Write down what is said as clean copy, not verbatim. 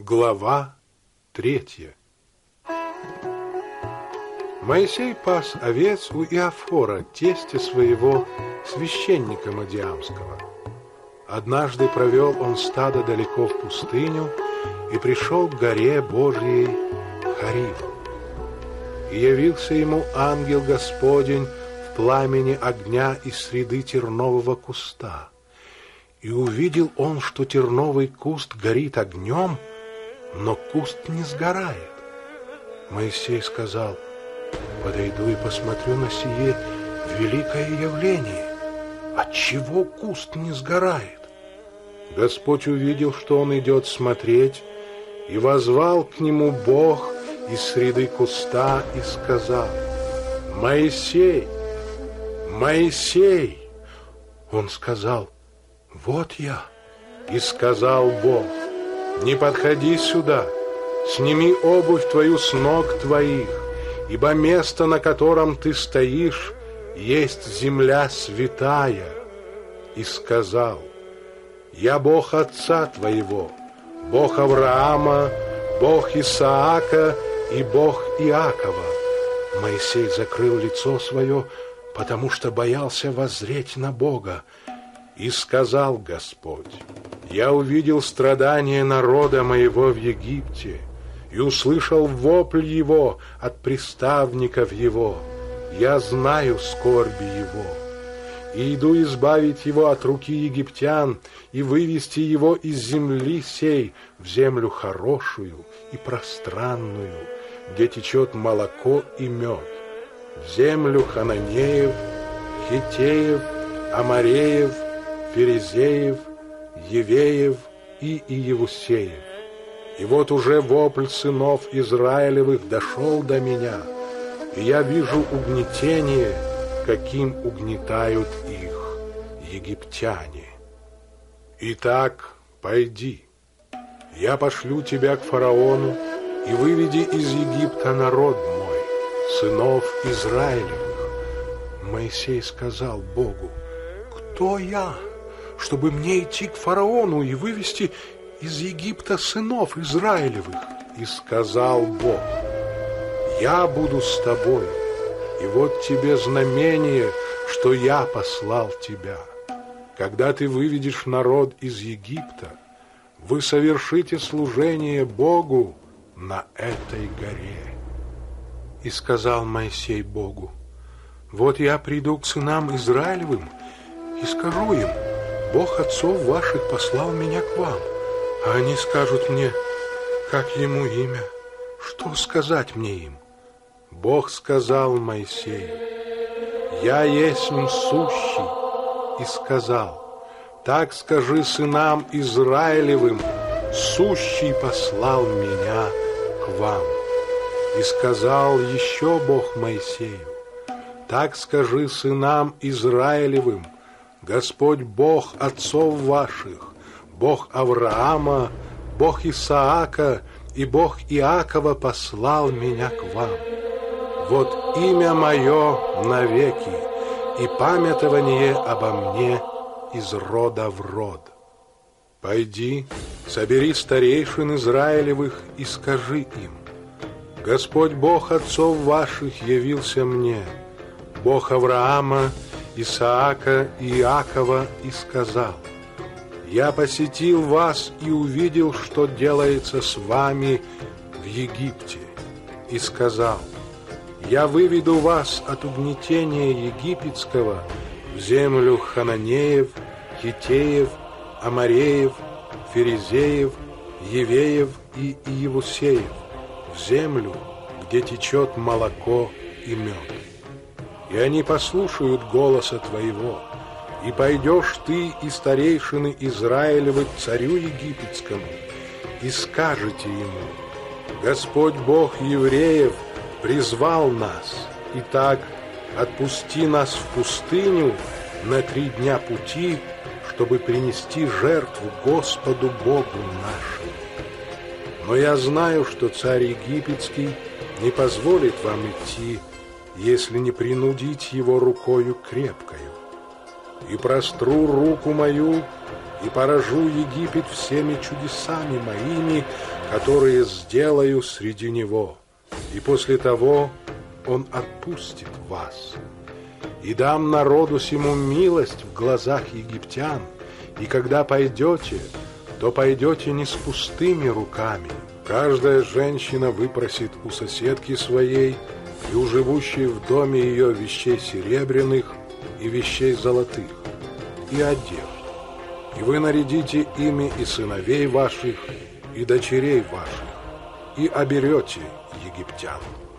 Глава 3. Моисей пас овец у Иофора, тестя своего, священника Мадиамского. Однажды провел он стадо далеко в пустыню и пришел к горе Божьей Хорив. И явился ему ангел Господень в пламени огня из среды тернового куста. И увидел он, что терновый куст горит огнем, но куст не сгорает. Моисей сказал: подойду и посмотрю на сие великое явление. Отчего куст не сгорает? Господь увидел, что он идет смотреть, и воззвал к нему Бог из среды куста и сказал: Моисей, Моисей! Он сказал: вот я. И сказал Бог: не подходи сюда, сними обувь твою с ног твоих, ибо место, на котором ты стоишь, есть земля святая. И сказал: я Бог отца твоего, Бог Авраама, Бог Исаака и Бог Иакова. Моисей закрыл лицо свое, потому что боялся воззреть на Бога. И сказал Господь: я увидел страдания народа моего в Египте и услышал вопль его от приставников его. Я знаю скорби его, и иду избавить его от руки египтян и вывести его из земли сей в землю хорошую и пространную, где течет молоко и мед, в землю хананеев, хиттеев, амореев, ферезеев, евеев и иевусеев. И вот уже вопль сынов Израилевых дошел до меня, и я вижу угнетение, каким угнетают их египтяне. Итак, пойди, я пошлю тебя к фараону, и выведи из Египта народ мой, сынов Израилевых. Моисей сказал Богу: кто я, чтобы мне идти к фараону и вывести из Египта сынов Израилевых? И сказал Бог: я буду с тобой, и вот тебе знамение, что я послал тебя. Когда ты выведешь народ из Египта, вы совершите служение Богу на этой горе. И сказал Моисей Богу: вот я приду к сынам Израилевым и скажу им: Бог отцов ваших послал меня к вам. А они скажут мне: как ему имя? Что сказать мне им? Бог сказал Моисею: я есмь сущий. И сказал: так скажи сынам Израилевым: сущий послал меня к вам. И сказал еще Бог Моисею: так скажи сынам Израилевым: Господь Бог отцов ваших, Бог Авраама, Бог Исаака и Бог Иакова послал меня к вам. Вот имя мое навеки, и памятование обо мне из рода в род. Пойди, собери старейшин Израилевых и скажи им: Господь Бог отцов ваших явился мне, Бог Авраама, Исаака и Иакова, и сказал: я посетил вас и увидел, что делается с вами в Египте, и сказал: я выведу вас от угнетения египетского в землю хананеев, хиттеев, амореев, ферезеев, евеев и иевусеев, в землю, где течет молоко и мед. И они послушают голоса твоего, и пойдешь ты и старейшины Израилевы к царю египетскому, и скажете ему: Господь Бог евреев призвал нас, итак, отпусти нас в пустыню на 3 дня пути, чтобы принести жертву Господу Богу нашему. Но я знаю, что царь египетский не позволит вам идти, если не принудить его рукою крепкою. И простру руку мою, и поражу Египет всеми чудесами моими, которые сделаю среди него. И после того он отпустит вас. И дам народу сему милость в глазах египтян, и когда пойдете, то пойдете не с пустыми руками. Каждая женщина выпросит у соседки своей и у живущей в доме ее вещей серебряных и вещей золотых, и одежд. И вы нарядите ими и сыновей ваших, и дочерей ваших, и оберете египтян.